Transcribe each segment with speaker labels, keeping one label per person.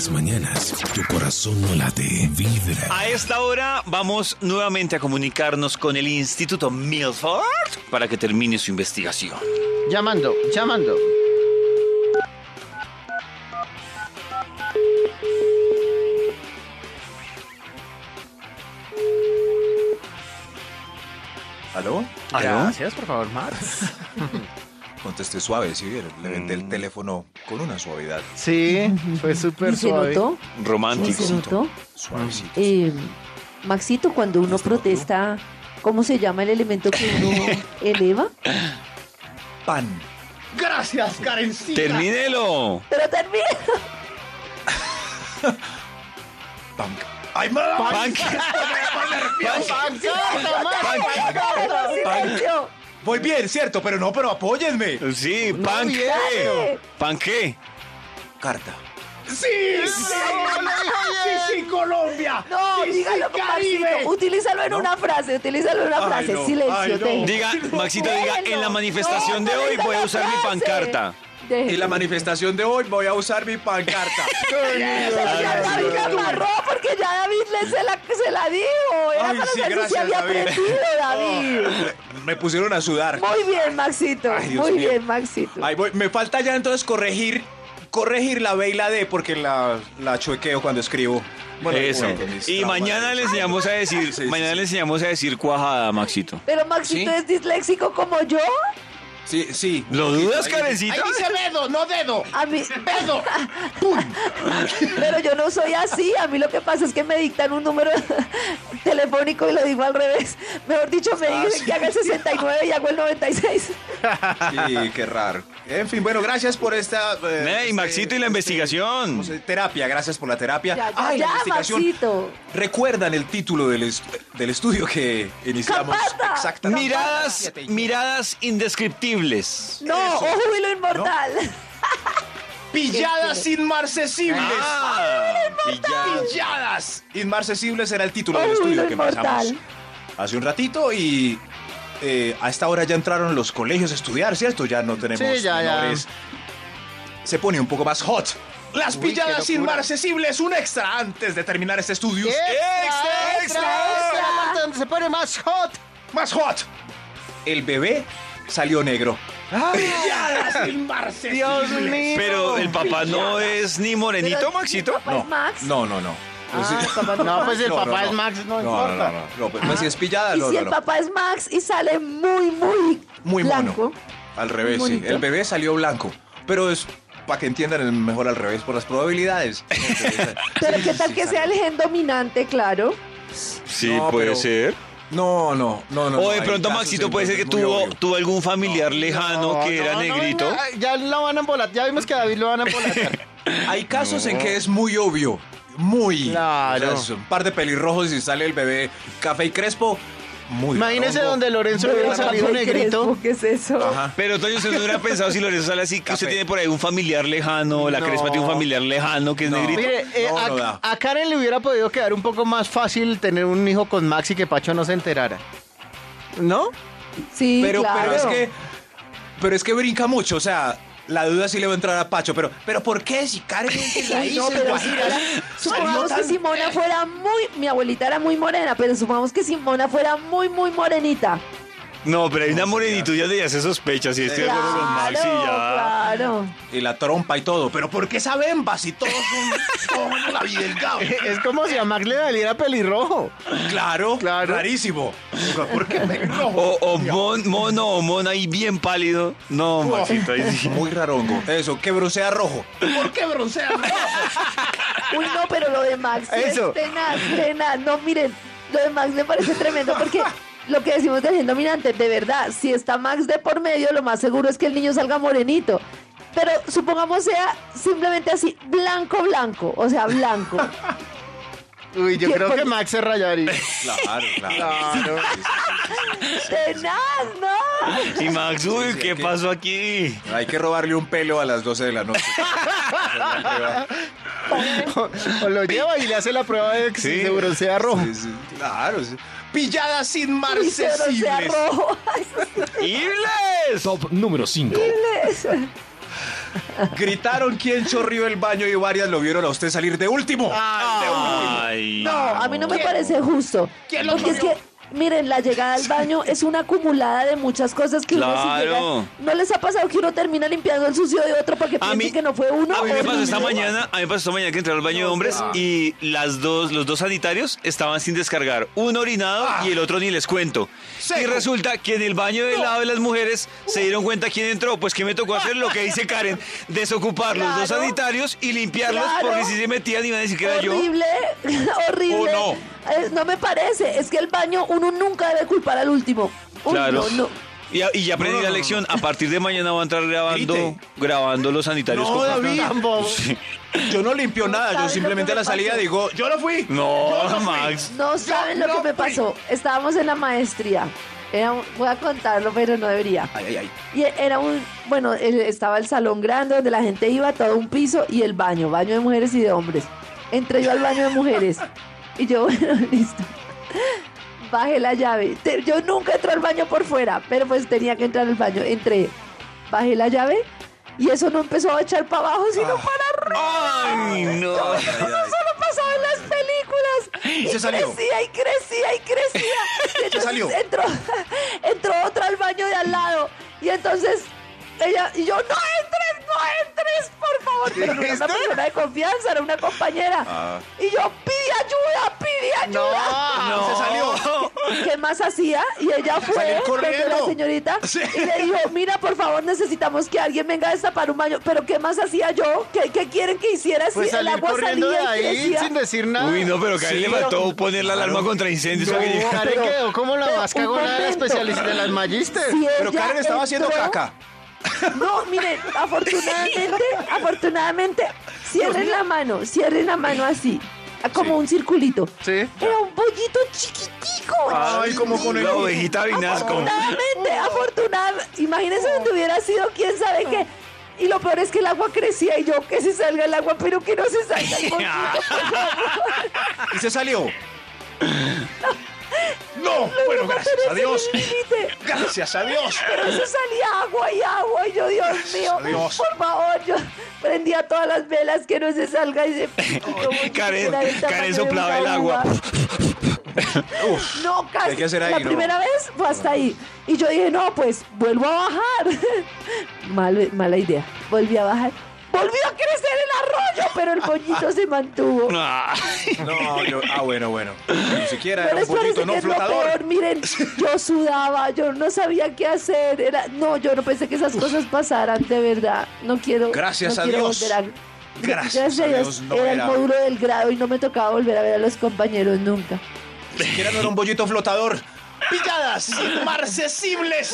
Speaker 1: las mañanas tu corazón no late, vibra.
Speaker 2: A esta hora vamos nuevamente a comunicarnos con el Instituto Milford para que termine su investigación.
Speaker 3: Llamando.
Speaker 4: ¿Aló?
Speaker 3: Gracias, por favor, Max.
Speaker 4: Contesté suave, ¿sí vieron? Le vendé el teléfono con una suavidad.
Speaker 3: Sí, fue súper
Speaker 5: ¿Y se
Speaker 3: suave.
Speaker 5: notó?
Speaker 2: Romántico.
Speaker 5: ¿Se notó?
Speaker 4: Suavecito.
Speaker 5: Maxito, cuando uno protesta, ¿cómo se llama el elemento que uno eleva?
Speaker 4: Pan.
Speaker 3: Gracias, Karencita.
Speaker 2: ¡Termínelo!
Speaker 5: Pero termina.
Speaker 4: Pan. ¡Ay, mamá!
Speaker 2: Pan-
Speaker 5: Silencio.
Speaker 4: Voy bien, ¿cierto? Pero apóyenme.
Speaker 2: Sí, ¿pan qué?
Speaker 5: bien.
Speaker 2: ¿Pan qué?
Speaker 4: Carta.
Speaker 3: Sí, Colombia.
Speaker 5: No, dígalo con Maxito. Utilízalo en una frase,
Speaker 4: Ay, no.
Speaker 5: Silencio,
Speaker 4: Ay, no.
Speaker 5: déjelo.
Speaker 2: Diga, Maxito, diga,
Speaker 5: Déjelo.
Speaker 2: en la manifestación
Speaker 5: No,
Speaker 2: de hoy
Speaker 5: diga
Speaker 2: voy a
Speaker 5: la
Speaker 2: usar mi
Speaker 5: frase.
Speaker 2: pancarta.
Speaker 5: Déjelo.
Speaker 4: En la manifestación de hoy voy a usar mi pancarta.
Speaker 5: Pero ya David la amarró porque ya David se la dijo. Era
Speaker 4: Ay,
Speaker 5: para
Speaker 4: sí,
Speaker 5: saber si
Speaker 4: gracias,
Speaker 5: había
Speaker 4: David.
Speaker 5: aprendido, David.
Speaker 4: Me pusieron a sudar.
Speaker 5: Muy bien, Maxito.
Speaker 4: Ay, Dios
Speaker 5: Muy
Speaker 4: mío.
Speaker 5: bien, Maxito.
Speaker 4: Ahí voy. Me falta ya entonces corregir la B y la D porque la chuequeo cuando escribo.
Speaker 2: Eso.
Speaker 4: bueno, mis
Speaker 2: Y
Speaker 4: traumas.
Speaker 2: mañana le enseñamos a decir,
Speaker 4: Sí,
Speaker 2: mañana
Speaker 4: sí.
Speaker 2: le enseñamos a decir cuajada, Maxito.
Speaker 5: Pero Maxito
Speaker 4: ¿Sí?
Speaker 5: es disléxico como yo.
Speaker 4: Sí.
Speaker 2: ¿Lo dudas,
Speaker 4: Ahí-
Speaker 2: Karencita?
Speaker 3: Ahí dice dedo, no dedo.
Speaker 5: A mí.
Speaker 3: Dedo.
Speaker 5: Pero yo no soy así. A mí lo que pasa es que me dictan un número telefónico y lo digo al revés. Mejor dicho, me dicen
Speaker 4: sí.
Speaker 5: que haga el 69 y hago el 96.
Speaker 4: Sí, qué raro. En fin, bueno, gracias por esta...
Speaker 2: Y Maxito, y la investigación.
Speaker 4: ¿cómo se dice? Terapia, gracias por la terapia.
Speaker 5: Ya,
Speaker 4: Ay, la investigación.
Speaker 5: Maxito.
Speaker 4: ¿Recuerdan el título del estudio que iniciamos?
Speaker 5: ¡Zapata!
Speaker 4: Exactamente.
Speaker 2: Miradas indescriptibles.
Speaker 5: No,
Speaker 4: Eso.
Speaker 5: o júbilo inmortal.
Speaker 4: Pilladas inmarcesibles.
Speaker 2: Pilladas.
Speaker 4: Pilladas inmarcesibles era el título del
Speaker 5: Uy,
Speaker 4: estudio
Speaker 5: lo
Speaker 4: que pasamos
Speaker 5: inmortal.
Speaker 4: hace un ratito y a esta hora ya entraron los colegios a estudiar, ¿cierto? Ya no tenemos
Speaker 3: Sí, ya.
Speaker 4: menores. Se pone un poco más hot. Las
Speaker 3: Uy,
Speaker 4: pilladas
Speaker 3: qué locura.
Speaker 4: inmarcesibles, un extra antes de terminar este estudio.
Speaker 3: Extra. La parte donde se pone más hot.
Speaker 4: Más hot. El bebé salió negro. Pilladas inmarcesibles.
Speaker 3: Dios mío.
Speaker 2: Pero el papá no es ni morenito,
Speaker 5: Pero,
Speaker 2: Maxito.
Speaker 5: ¿el papá es Max?
Speaker 4: No.
Speaker 5: Ah, el papá es
Speaker 3: No, pues el
Speaker 4: No,
Speaker 3: papá
Speaker 4: no.
Speaker 3: es Max, no
Speaker 4: No,
Speaker 3: importa.
Speaker 4: no, pues si es pillada,
Speaker 5: Y
Speaker 4: no,
Speaker 5: si
Speaker 4: no,
Speaker 5: el
Speaker 4: no.
Speaker 5: papá es Max y sale muy
Speaker 4: Muy
Speaker 5: blanco.
Speaker 4: mono. Al revés, sí.
Speaker 5: Bonito.
Speaker 4: El bebé salió blanco. Pero es para que entiendan el mejor al revés por las probabilidades.
Speaker 5: Pero
Speaker 4: Sí,
Speaker 5: qué tal
Speaker 4: sí,
Speaker 5: que
Speaker 4: salió.
Speaker 5: sea el gen dominante, claro.
Speaker 2: Sí,
Speaker 4: No,
Speaker 2: puede
Speaker 4: pero-
Speaker 2: ser.
Speaker 4: No.
Speaker 2: O de
Speaker 4: hay
Speaker 2: pronto
Speaker 4: casos
Speaker 2: Maxito
Speaker 4: en
Speaker 2: puede ser que
Speaker 4: donde es muy obvio.
Speaker 2: tuvo algún familiar lejano que era negrito.
Speaker 3: Ya lo van a embolatar. Ya vimos que a David lo van a embolatar.
Speaker 4: Hay casos en que es muy obvio. Muy.
Speaker 3: Claro.
Speaker 4: O sea, es un par de pelirrojos y sale el bebé café y crespo. Muy
Speaker 3: Imagínese
Speaker 4: rarongo.
Speaker 3: donde Lorenzo hubiera salido
Speaker 5: Ay,
Speaker 3: negrito.
Speaker 5: Crespo, ¿qué es eso?
Speaker 4: Ajá.
Speaker 2: Pero Toño, usted no hubiera pensado si Lorenzo sale así, que usted
Speaker 4: Café.
Speaker 2: tiene por ahí un familiar lejano, la
Speaker 3: No.
Speaker 2: Crespa tiene un familiar lejano que es
Speaker 4: No.
Speaker 2: negrito.
Speaker 3: Mire,
Speaker 4: No da.
Speaker 3: a Karen le hubiera podido quedar un poco más fácil tener un hijo con Max y que Pacho no se enterara. ¿No?
Speaker 5: Sí,
Speaker 4: Pero
Speaker 5: claro.
Speaker 4: es que brinca mucho, o sea, la duda sí le va a entrar a Pacho, pero ¿por qué si Karen es de
Speaker 5: Uy,
Speaker 4: raíces
Speaker 5: no, pero
Speaker 4: guajiras,
Speaker 5: supongamos
Speaker 4: salió
Speaker 5: que
Speaker 4: tan-
Speaker 5: Simona fuera mi abuelita era muy morena, pero supongamos que Simona fuera muy morenita.
Speaker 2: No, pero hay una morenitud ya de ya se sospecha, si estoy de acuerdo con Max y ya.
Speaker 5: Claro.
Speaker 4: y la trompa y todo, pero ¿por qué saben si todos son la vida del gao?
Speaker 3: Es como si a Max le valiera pelirrojo.
Speaker 4: Claro,
Speaker 3: Claro.
Speaker 4: rarísimo. ¿Por qué pelirrojo?
Speaker 2: O mono o mona ahí bien pálido. No, Maxito, ahí sí.
Speaker 4: Muy rarongo. Eso, que broncea rojo. ¿Por qué broncea rojo?
Speaker 5: Uy, no, pero lo de Max sí
Speaker 3: Eso.
Speaker 5: es tenaz. No, miren, lo de Max me parece tremendo porque lo que decimos del gen dominante, de verdad, si está Max de por medio, lo más seguro es que el niño salga morenito. Pero supongamos sea simplemente así, blanco, o sea, blanco.
Speaker 3: Uy, yo
Speaker 5: ¿Qué?
Speaker 3: creo que
Speaker 5: Porque-
Speaker 3: Max se rayaría.
Speaker 4: Claro.
Speaker 3: Claro.
Speaker 5: Tenaz, ¿no?
Speaker 2: Y Max, uy,
Speaker 4: sí,
Speaker 2: ¿qué
Speaker 4: hay que-
Speaker 2: pasó aquí?
Speaker 4: Hay que robarle un pelo a las 12 de la noche.
Speaker 3: O lo lleva y le hace la prueba de que
Speaker 2: Sí.
Speaker 3: se broncea rojo.
Speaker 4: Sí, claro. Sí. Pilladas
Speaker 5: Uy, pero sea
Speaker 4: inmarcesibles.
Speaker 5: rojo.
Speaker 2: ¡Ibles!
Speaker 1: Top número 5.
Speaker 4: Gritaron quién chorrió el baño y varias lo vieron a usted salir de último.
Speaker 2: Ay,
Speaker 5: No, a mí no me parece justo. Porque es que, miren, la llegada al baño es una acumulada de muchas cosas que uno si
Speaker 2: Claro.
Speaker 5: llega. ¿No les ha pasado que uno termina limpiando el sucio de otro porque piensa
Speaker 2: mí-
Speaker 5: que no fue uno?
Speaker 2: A mí me pasó
Speaker 5: Horrible.
Speaker 2: esta mañana, que entré al baño de hombres y los dos sanitarios estaban sin descargar. Uno orinado y el otro ni les cuento. Y resulta que en el baño del lado de las mujeres se dieron cuenta quién entró. Pues que me tocó hacer lo que dice Karen, desocupar los dos
Speaker 5: Claro.
Speaker 2: sanitarios y limpiarlos
Speaker 5: Claro.
Speaker 2: porque si se metían iban a decir que era yo.
Speaker 5: Horrible, horrible.
Speaker 4: ¿O
Speaker 5: No me parece. Es que el baño uno nunca debe culpar al último. Uy,
Speaker 2: Claro.
Speaker 5: no.
Speaker 2: Y ya aprendí la lección. A partir de mañana voy a entrar grabando los sanitarios.
Speaker 4: No,
Speaker 2: con
Speaker 4: David.
Speaker 3: Tampoco.
Speaker 4: Yo no limpio nada, yo
Speaker 5: ¿Sabes
Speaker 4: simplemente a
Speaker 5: lo
Speaker 4: la
Speaker 5: que me
Speaker 4: salida
Speaker 5: pasó?
Speaker 4: digo, yo no fui.
Speaker 2: No, Max.
Speaker 5: No saben lo que me
Speaker 4: fui.
Speaker 5: pasó. Estábamos en la maestría. Voy a contarlo, pero no debería.
Speaker 4: Ay.
Speaker 5: Y estaba el salón grande donde la gente iba, todo un piso y el baño de mujeres y de hombres. Entré yo al baño de mujeres y yo, bueno, listo. Bajé la llave. Yo nunca entro al baño por fuera, pero pues tenía que entrar al baño. Entré, bajé la llave y eso no empezó a echar para abajo, sino para arriba.
Speaker 2: Ay, no.
Speaker 5: Eso solo pasaba en las películas.
Speaker 4: Y se salió.
Speaker 5: Crecía y crecía y crecía. Y entonces
Speaker 4: salió.
Speaker 5: Entró otra al baño de al lado. Y entonces ella y yo, no entres, por favor. Pero no era una persona de confianza, era una compañera. Y yo, pide ayuda.
Speaker 3: No.
Speaker 4: Se salió.
Speaker 5: ¿Qué más hacía? Y ella fue
Speaker 4: Salió corriendo.
Speaker 5: donde la señorita
Speaker 4: Sí.
Speaker 5: y le dijo, mira, por favor, necesitamos que alguien venga a destapar un baño. ¿Pero qué más hacía yo? ¿Qué quieren que hiciera si
Speaker 3: Pues
Speaker 5: el
Speaker 3: salir
Speaker 5: agua
Speaker 3: corriendo de
Speaker 5: salía y
Speaker 3: ahí
Speaker 5: crecía?
Speaker 3: sin decir nada.
Speaker 2: Uy, no, pero Karen
Speaker 4: Sí,
Speaker 2: le faltó poner la alarma contra incendios.
Speaker 3: No,
Speaker 2: para que llegara.
Speaker 3: Karen quedó como la
Speaker 5: Pero
Speaker 3: más
Speaker 5: un
Speaker 3: cagona de la
Speaker 5: momento.
Speaker 3: especialista de las Magister.
Speaker 5: Si
Speaker 4: Pero
Speaker 5: ella
Speaker 4: Karen estaba haciendo
Speaker 5: entró-
Speaker 4: caca.
Speaker 5: No, miren, afortunadamente, cierren la mano así, como un circulito.
Speaker 3: Sí.
Speaker 5: Era un pollito chiquitico.
Speaker 4: Ay, como con el...
Speaker 2: La ovejita vinasco.
Speaker 5: Afortunadamente, imagínense donde hubiera sido quién sabe qué. Y lo peor es que el agua crecía y yo, que se salga el agua, pero que no se salga el pollito.
Speaker 4: Y se salió. No, bueno, gracias a Dios. Gracias a Dios.
Speaker 5: Pero eso salía agua y yo, Dios mío,
Speaker 4: Dios.
Speaker 5: por favor, yo prendía todas las velas que no se salga y se...
Speaker 2: Karen soplaba el agua.
Speaker 5: No,
Speaker 4: ¿qué hay
Speaker 5: casi.
Speaker 4: que hacer ahí,
Speaker 5: La
Speaker 4: no?
Speaker 5: primera vez fue hasta ahí. Y yo dije, no, pues vuelvo a bajar. Mala idea. Volví a bajar. Volvió a crecer el arroyo, pero el pollito se mantuvo.
Speaker 2: Ay,
Speaker 4: No, bueno. Ni siquiera
Speaker 5: Pero
Speaker 4: era un
Speaker 5: espérense
Speaker 4: pollito, no
Speaker 5: que es lo
Speaker 4: flotador.
Speaker 5: peor, miren, yo sudaba, yo no sabía qué hacer, yo no pensé que esas cosas pasaran, de verdad, no quiero.
Speaker 4: Gracias
Speaker 5: no
Speaker 4: a
Speaker 5: quiero
Speaker 4: Dios.
Speaker 5: volver a-
Speaker 4: Gracias a Dios, no
Speaker 5: era el
Speaker 4: era.
Speaker 5: módulo del grado y no me tocaba volver a ver a los compañeros nunca.
Speaker 4: Ni siquiera no era un pollito flotador. ¡Pilladas inmarcesibles!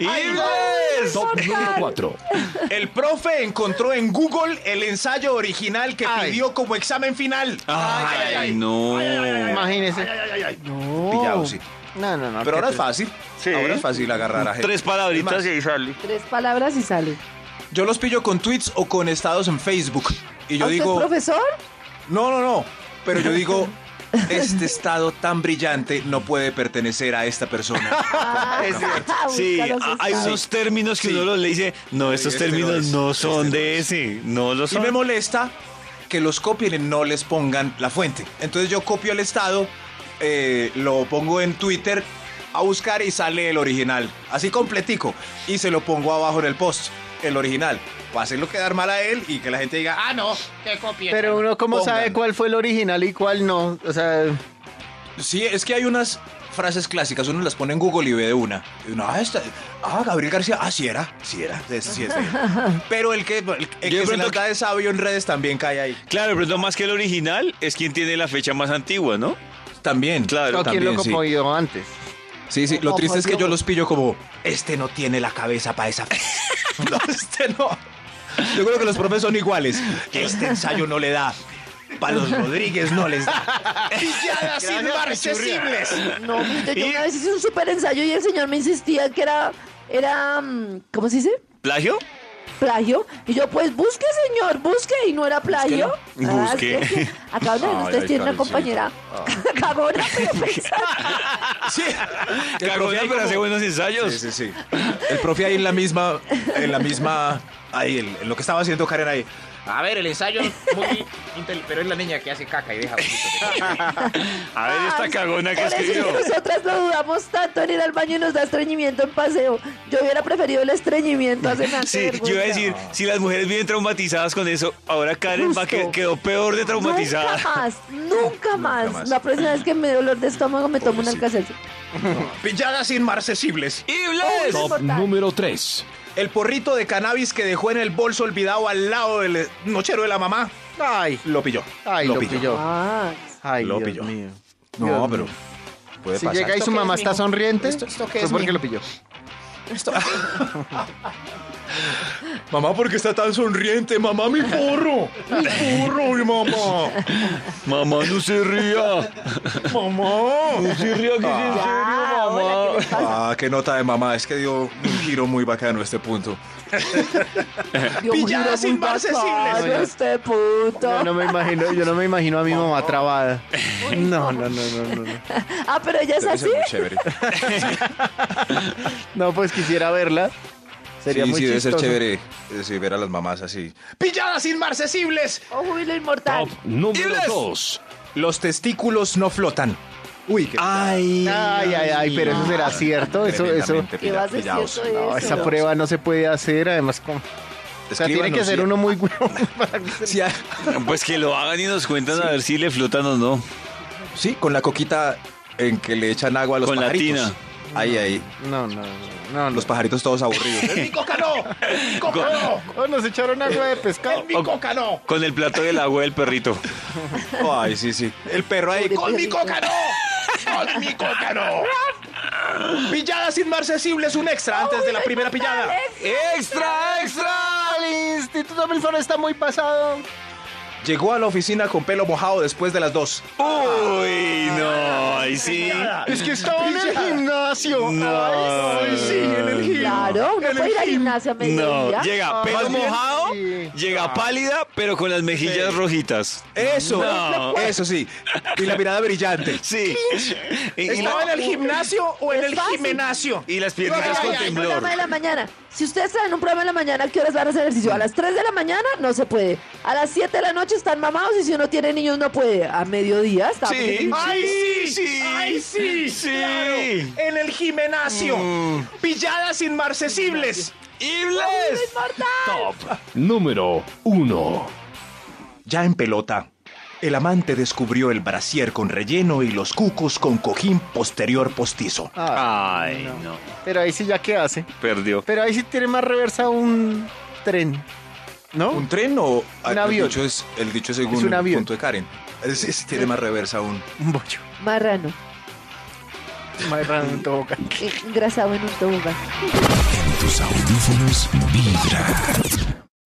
Speaker 1: Top número 4.
Speaker 4: El profe encontró en Google el ensayo original que
Speaker 3: Ay.
Speaker 4: pidió como examen final.
Speaker 2: ay, no.
Speaker 3: Imagínese. No.
Speaker 4: Pillado, sí.
Speaker 3: No.
Speaker 4: Pero ahora
Speaker 3: qué
Speaker 4: es fácil. Ahora es fácil agarrar a gente.
Speaker 2: 3 palabritas
Speaker 4: Es
Speaker 2: y
Speaker 4: más,
Speaker 2: ahí sale.
Speaker 5: 3 palabras y sale.
Speaker 4: yo los pillo con tweets o con estados en Facebook. Y yo
Speaker 5: ¿A usted,
Speaker 4: digo,
Speaker 5: profesor?
Speaker 4: no. Pero yo digo, este estado tan brillante no puede pertenecer a esta persona.
Speaker 3: Es cierto.
Speaker 2: Sí,
Speaker 5: Busca los
Speaker 2: hay
Speaker 5: estados.
Speaker 2: unos términos que
Speaker 4: Sí.
Speaker 2: uno los le dice, no, estos
Speaker 4: este no
Speaker 2: términos
Speaker 4: es,
Speaker 2: no
Speaker 4: este
Speaker 2: son
Speaker 4: no
Speaker 2: de
Speaker 4: es.
Speaker 2: ese, no lo
Speaker 4: Y
Speaker 2: son.
Speaker 4: me molesta que los copien y no les pongan la fuente. Entonces yo copio el estado, lo pongo en Twitter a buscar y sale el original. Así completico. Y se lo pongo abajo en el post, el original. Para hacerlo quedar mal a él y que la gente diga, no, que copien.
Speaker 3: Pero uno, ¿cómo
Speaker 4: Pongan.
Speaker 3: sabe cuál fue el original y cuál no? O sea,
Speaker 4: Sí, es que hay unas frases clásicas, uno las pone en Google y ve de una. Y uno, Gabriel García, sí era. Sí es de él. Pero el que
Speaker 2: Yo de
Speaker 4: se las
Speaker 2: pronto-
Speaker 4: da de sabio en redes también cae ahí.
Speaker 2: Claro, pero no más que el original es quien tiene la fecha más antigua, ¿no?
Speaker 4: También.
Speaker 2: Claro,
Speaker 3: ¿o quién lo
Speaker 4: también, sí.
Speaker 3: copió antes?
Speaker 4: Sí, lo
Speaker 5: No,
Speaker 4: triste
Speaker 5: por
Speaker 4: es que
Speaker 5: Dios.
Speaker 4: yo los pillo como, este no tiene la cabeza para esa. No, este no. Yo creo que los profes son iguales. Este ensayo no le da. Para los Rodríguez no les da. Pilladas
Speaker 3: Gracias,
Speaker 4: inmarcesibles.
Speaker 5: No, mire, yo una vez hice un súper ensayo y el señor me insistía que era ¿cómo se dice?
Speaker 2: ¿Plagio?
Speaker 5: plagio. Y yo, pues busque, señor, busque. Y no era plagio.
Speaker 2: Busque.
Speaker 5: Es que acá donde ustedes tienen una compañera cagona, pero pensada.
Speaker 4: Sí. El
Speaker 2: Cagona,
Speaker 4: profe ahí
Speaker 2: pero hace
Speaker 4: como-
Speaker 2: buenos ensayos.
Speaker 4: Sí. El profe ahí en la misma, ahí, en lo que estaba haciendo Karen ahí.
Speaker 6: A ver, el ensayo muy pero es la niña que hace caca y deja
Speaker 2: A ver esta cagona que
Speaker 5: Por eso es
Speaker 2: escribió.
Speaker 5: que nosotras lo dudamos tanto en ir al baño y nos da estreñimiento en paseo. Yo hubiera preferido el estreñimiento a semejante
Speaker 2: Sí, yo iba a
Speaker 5: vergüenza.
Speaker 2: decir, si las mujeres vienen traumatizadas con eso, ahora Karen
Speaker 5: Justo.
Speaker 2: quedó peor de traumatizada.
Speaker 5: Nunca más.
Speaker 4: más.
Speaker 5: La próxima vez que me dio dolor de estómago me tomo un Alka-Seltzer.
Speaker 4: Pilladas inmarcesibles.
Speaker 2: ¡Ibles!
Speaker 1: Top
Speaker 5: Importante.
Speaker 1: número 3.
Speaker 4: El porrito de cannabis que dejó en el bolso olvidado al lado del nochero de la mamá.
Speaker 3: Ay,
Speaker 4: Lo pilló.
Speaker 3: lo pilló.
Speaker 5: Ah,
Speaker 3: Ay,
Speaker 4: Lo
Speaker 3: Dios
Speaker 4: pilló.
Speaker 3: mío.
Speaker 4: No,
Speaker 3: Dios
Speaker 4: pero
Speaker 3: mío.
Speaker 4: puede
Speaker 3: Si
Speaker 4: pasar.
Speaker 3: llega y su mamá está sonriente,
Speaker 4: ¿Esto qué
Speaker 3: fue
Speaker 4: es,
Speaker 3: porque
Speaker 4: mijo?
Speaker 3: lo pilló.
Speaker 4: Mamá, ¿por qué está tan sonriente? Mamá, mi porro. Mi porro, mi mamá.
Speaker 2: Mamá, no se ría.
Speaker 4: Mamá.
Speaker 2: No se ría, que es en serio,
Speaker 5: ya, hola,
Speaker 2: mamá.
Speaker 5: ¿qué le pasa?
Speaker 4: Ah, qué nota de mamá. Es que dio un giro muy bacano este punto.
Speaker 5: Dio un
Speaker 4: Pilladas
Speaker 5: giro muy
Speaker 4: inmarcesibles.
Speaker 5: bacano este puto.
Speaker 3: Yo no me imagino a mi mamá trabada. No.
Speaker 5: Ah, pero ella es
Speaker 4: Debe
Speaker 5: así.
Speaker 4: ser muy chévere.
Speaker 3: No, pues quisiera verla. Sería
Speaker 4: sí,
Speaker 3: muy
Speaker 4: sí, debe ser
Speaker 3: chistoso.
Speaker 4: chévere ver a las mamás así. ¡Pilladas inmarcesibles!
Speaker 5: O jubilo inmortal.
Speaker 1: Top número
Speaker 4: ¡Ibles!
Speaker 1: 2.
Speaker 4: Los testículos no flotan. Uy, qué
Speaker 2: Ay.
Speaker 3: Ay, pero eso será cierto. Eso.
Speaker 4: tremendamente
Speaker 5: ¿Qué va a ser
Speaker 4: pillados.
Speaker 5: cierto de
Speaker 3: No,
Speaker 5: eso?
Speaker 3: esa prueba no se puede hacer, además. O sea, tiene que
Speaker 4: Escríbanos,
Speaker 3: ser
Speaker 4: sí.
Speaker 3: uno muy bueno para que se-
Speaker 4: Sí,
Speaker 2: Pues que lo hagan y nos cuentan a ver si le flotan o no.
Speaker 4: sí, con la coquita en que le echan agua a los
Speaker 2: Con la
Speaker 4: pajaritos.
Speaker 2: tina.
Speaker 4: Ahí.
Speaker 3: No.
Speaker 4: Los pajaritos todos aburridos. ¡Es mi coca no! ¡Mi coca no!
Speaker 3: Oh, nos echaron agua de pescado.
Speaker 4: ¡Es mi coca no!
Speaker 2: Con el plato del agua del perrito.
Speaker 4: Ay, sí. El perro ahí.
Speaker 5: Pobre
Speaker 4: ¡Con mi
Speaker 5: perrito.
Speaker 4: coca no! ¡Con mi coca no! Pilladas inmarcesibles, un extra antes de la primera pillada.
Speaker 2: ¡Extra, extra!
Speaker 3: El Instituto Milford está muy pasado.
Speaker 4: Llegó a la oficina con pelo mojado después de las 2.
Speaker 2: Uy, no, ahí sí.
Speaker 3: Es que estaba en el gimnasio.
Speaker 2: No.
Speaker 3: Ay, sí, en el gimnasio.
Speaker 5: Claro, uno puede ir al gimnasio a
Speaker 2: No,
Speaker 5: mediodía.
Speaker 2: llega pelo
Speaker 3: más bien,
Speaker 2: mojado,
Speaker 3: sí.
Speaker 2: llega pálida, pero con las mejillas rojitas.
Speaker 4: Eso,
Speaker 2: No.
Speaker 4: eso sí. Y la mirada brillante.
Speaker 2: Sí. Y,
Speaker 4: ¿Estaba en el gimnasio o en
Speaker 5: Es
Speaker 4: el
Speaker 5: fácil.
Speaker 4: gimnasio?
Speaker 2: y las piernitas con
Speaker 5: Un
Speaker 2: temblor.
Speaker 5: programa de la mañana. Si ustedes están en un programa de la mañana, ¿qué horas van a hacer ejercicio? A las 3 de la mañana no se puede. A las 7 de la noche están mamados y si uno tiene niños no puede. A mediodía estamos en
Speaker 2: Sí.
Speaker 5: el-
Speaker 4: ¡Ay, sí!
Speaker 2: ¡Ay, sí!
Speaker 4: Sí, claro. En el gimnasio. Pilladas inmarcesibles.
Speaker 2: ¡Ibles!
Speaker 1: Top número 1.
Speaker 4: Ya en pelota, el amante descubrió el brasier con relleno y los cucos con cojín posterior postizo.
Speaker 2: Ay, no.
Speaker 3: Pero ahí sí ya qué hace.
Speaker 2: Perdió.
Speaker 3: Pero ahí sí tiene más reversa un tren. ¿No?
Speaker 4: ¿Un tren o
Speaker 3: Un avión.
Speaker 4: El dicho es según
Speaker 3: Es un
Speaker 4: el
Speaker 3: avión.
Speaker 4: punto de Karen. Sí, tiene más reversa aún.
Speaker 3: Un bollo.
Speaker 5: Marrano,
Speaker 3: Más raro en tobogán.
Speaker 5: engrasado en un tobogán.
Speaker 7: En tus audífonos vibra.